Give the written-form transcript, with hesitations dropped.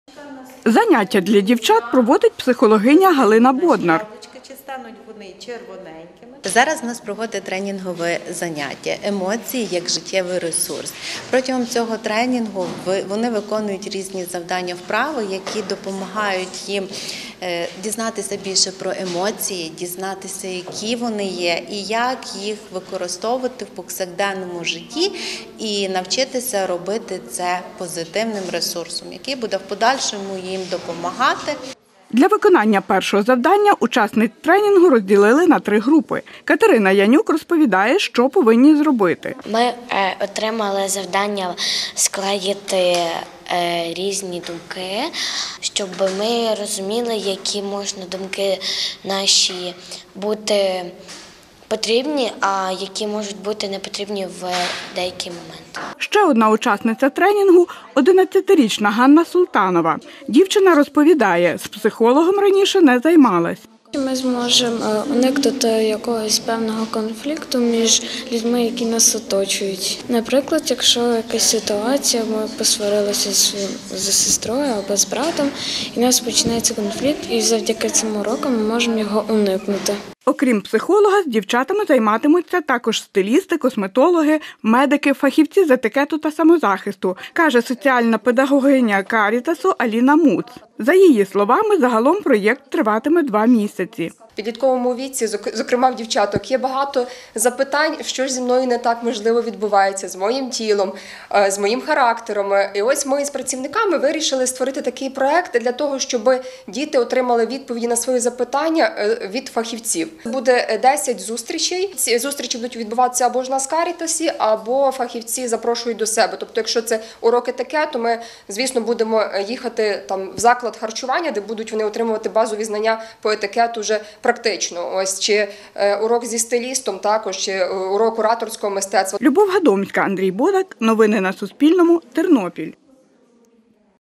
Заняття для дівчат проводить психологиня Галина Боднар. Чи стануть вони червоненькими? Зараз у нас проходить тренінгове заняття «Емоції як життєвий ресурс». Протягом цього тренінгу вони виконують різні завдання, вправи, які допомагають їм дізнатися більше про емоції, дізнатися, які вони є і як їх використовувати в повсякденному житті і навчитися робити це позитивним ресурсом, який буде в подальшому їм допомагати. Для виконання першого завдання учасниць тренінгу розділили на 3 групи. Катерина Янюк розповідає, що повинні зробити. Ми отримали завдання склеїти різні думки, щоб ми розуміли, які можна думки наші бути потрібні, а які можуть бути непотрібні в деякі моменти. Ще одна учасниця тренінгу – 11-річна Ганна Султанова. Дівчина розповідає, з психологом раніше не займалась. Ми зможемо уникнути якогось певного конфлікту між людьми, які нас оточують. Наприклад, якщо якась ситуація, ми посварилися з сестрою або з братом, і у нас починається конфлікт, і завдяки цим урокам ми можемо його уникнути. Окрім психолога, з дівчатами займатимуться також стилісти, косметологи, медики, фахівці з етикету та самозахисту, каже соціальна педагогиня Карітасу Аліна Муц. За її словами, загалом проєкт триватиме 2 місяці. В підлітковому віці, зокрема в дівчаток, є багато запитань, що ж зі мною не так, можливо, відбувається, з моїм тілом, з моїм характером. І ось ми з працівниками вирішили створити такий проєкт для того, щоб діти отримали відповіді на свої запитання від фахівців. Буде 10 зустрічей. Ці зустрічі будуть відбуватися або ж на Карітасі, або фахівці запрошують до себе. Тобто, якщо це уроки таке, то ми, звісно, будемо їхати там в заклад харчування, де будуть вони отримувати базові знання по етикету вже практично. Ось чи урок зі стилістом, також чи урок кураторського мистецтва. Любов Гадомська, Андрій Бодак. Новини на Суспільному. Тернопіль.